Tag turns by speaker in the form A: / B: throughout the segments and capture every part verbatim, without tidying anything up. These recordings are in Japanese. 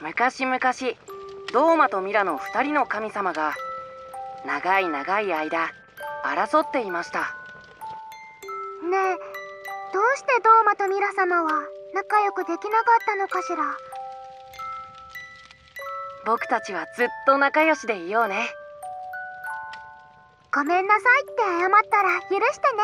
A: 昔々ドーマとミラの二人の神様が長い長い間争っていました。
B: ねえ、どうしてドーマとミラ様は仲良くできなかったのかしら。
A: 僕たちはずっと仲良しでいようね。
B: ごめんなさいって謝ったら許してね。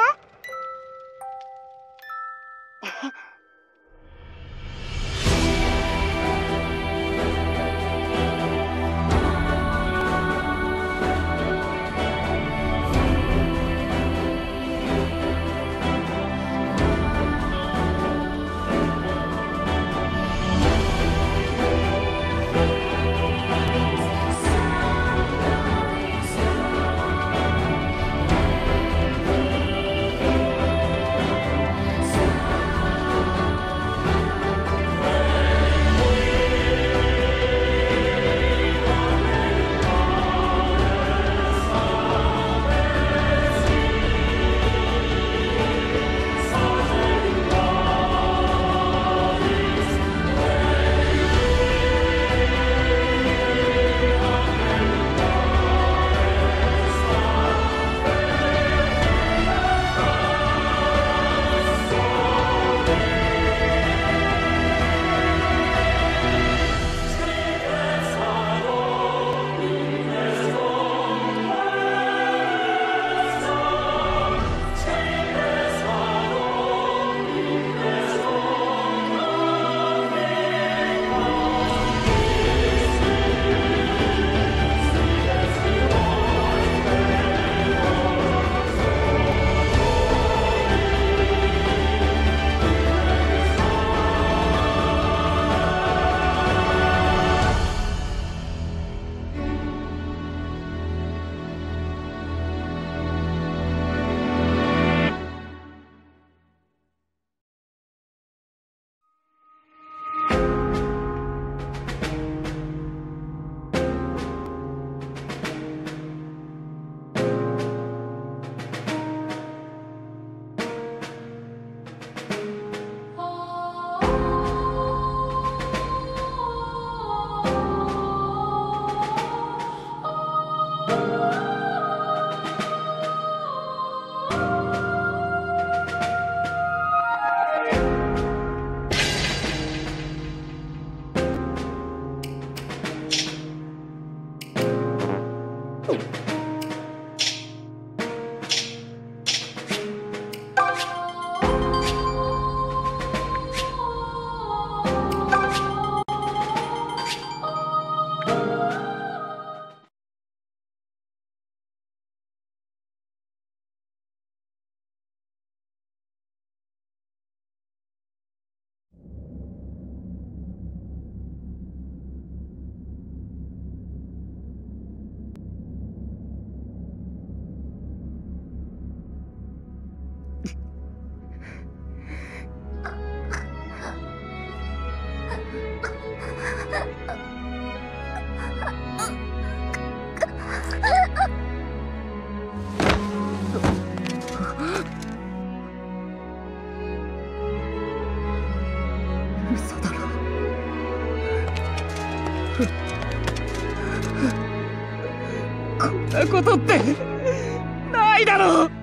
C: こんなことってないだろう。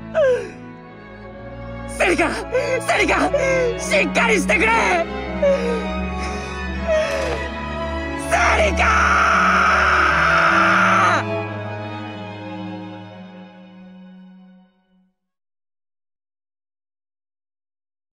C: セリカ、セリカ、しっかりしてくれ。セリカ。